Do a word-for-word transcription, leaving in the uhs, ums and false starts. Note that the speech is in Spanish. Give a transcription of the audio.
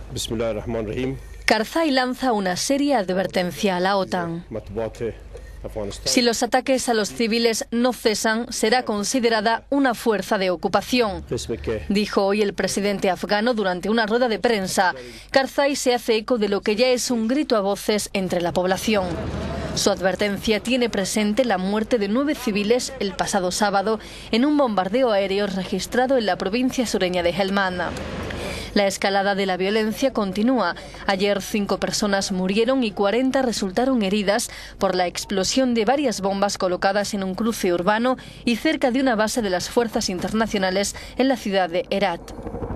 Karzai lanza una seria advertencia a la OTAN. Si los ataques a los civiles no cesan, será considerada una fuerza de ocupación, dijo hoy el presidente afgano durante una rueda de prensa. Karzai se hace eco de lo que ya es un grito a voces entre la población. Su advertencia tiene presente la muerte de nueve civiles el pasado sábado en un bombardeo aéreo registrado en la provincia sureña de Helmand. La escalada de la violencia continúa. Ayer cinco personas murieron y cuarenta resultaron heridas por la explosión de varias bombas colocadas en un cruce urbano y cerca de una base de las fuerzas internacionales en la ciudad de Herat.